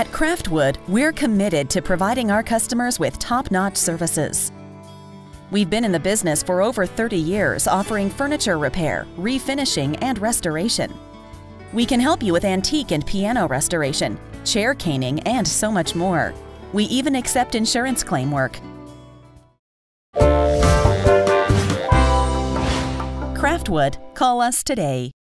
At Craftwood, we're committed to providing our customers with top-notch services. We've been in the business for over 30 years, offering furniture repair, refinishing, and restoration. We can help you with antique and piano restoration, chair caning, and so much more. We even accept insurance claim work. Craftwood, call us today.